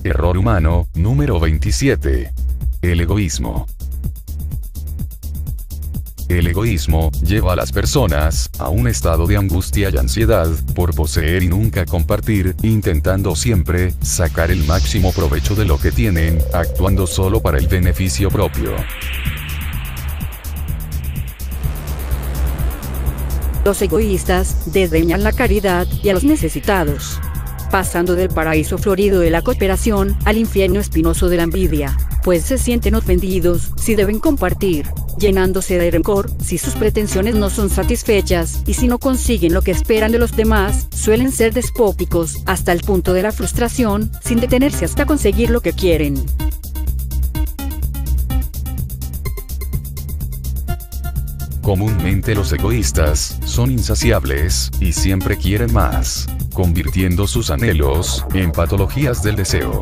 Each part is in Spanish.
Error humano, número 27. El egoísmo. El egoísmo lleva a las personas a un estado de angustia y ansiedad por poseer y nunca compartir, intentando siempre sacar el máximo provecho de lo que tienen, actuando solo para el beneficio propio. Los egoístas desdeñan la caridad y a los necesitados, pasando del paraíso florido de la cooperación al infierno espinoso de la envidia, pues se sienten ofendidos si deben compartir, llenándose de rencor si sus pretensiones no son satisfechas, y si no consiguen lo que esperan de los demás, suelen ser despóticos hasta el punto de la frustración, sin detenerse hasta conseguir lo que quieren. Comúnmente los egoístas son insaciables y siempre quieren más, convirtiendo sus anhelos en patologías del deseo.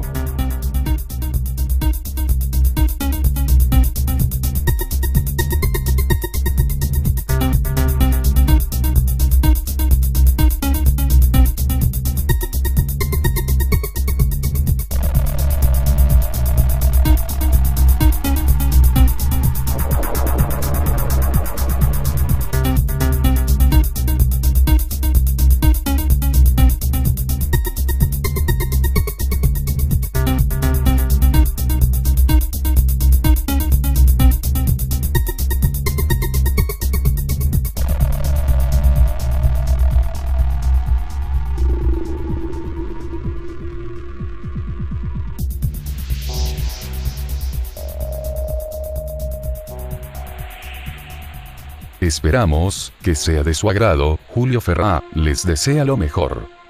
Esperamos que sea de su agrado. Julio Ferrá les desea lo mejor.